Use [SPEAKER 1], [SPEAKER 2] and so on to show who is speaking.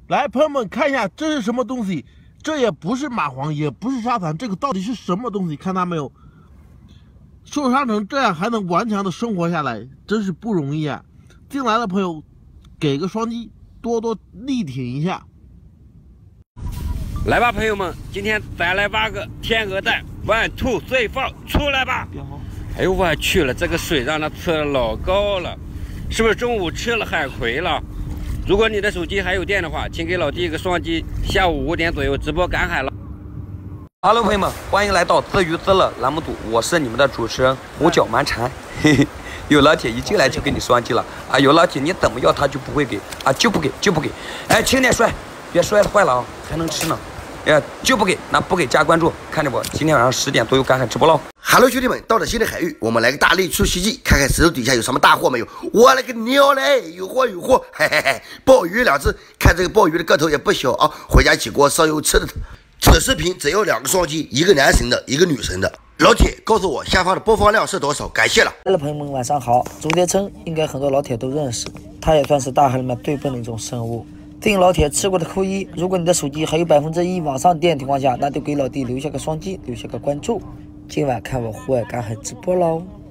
[SPEAKER 1] 来，朋友们看一下这是什么东西？这也不是蚂蟥，也不是沙蚕，这个到底是什么东西？看到没有？受伤成这样还能顽强的生活下来，真是不容易啊！进来的朋友，给个双击，多多力挺一下。
[SPEAKER 2] 来吧，朋友们，今天再来挖个天鹅蛋，1、2、3、4，出来吧！哎呦我去了，这个水让它吃的老高了，是不是中午吃了海葵了？如果你的手机还有电的话，请给老弟一个双击。下午5点左右直播赶海了。Hello， 朋友们，欢迎来到自娱自乐栏目组，我是你们的主持人胡搅蛮缠。嘿嘿，有老铁一进来就给你双击了啊！有老铁你怎么要他就不会给啊，就不给。哎，轻点摔，别摔坏了啊，还能吃呢。哎，就不给，那不给加关注，看着不？今天晚上10点左右赶海直播喽。
[SPEAKER 3] Hello， 兄弟们，到了新的海域，我们来个大力出奇迹，看看石头底下有什么大货没有。我勒个娘嘞，有货！嘿嘿嘿，鲍鱼2只，看这个鲍鱼的个头也不小啊，回家起锅烧油吃的。此视频只要2个双击，一个男神的，一个女神的。老铁，告诉我下方的播放量是多少？感谢了。
[SPEAKER 4] 朋友们晚上好，竹节蛏应该很多老铁都认识，它也算是大海里面最笨的一种生物。听老铁吃过的扣1，如果你的手机还有1%往上电情况下，那就给老弟留下个双击，留下个关注。今晚看我户外赶海直播喽。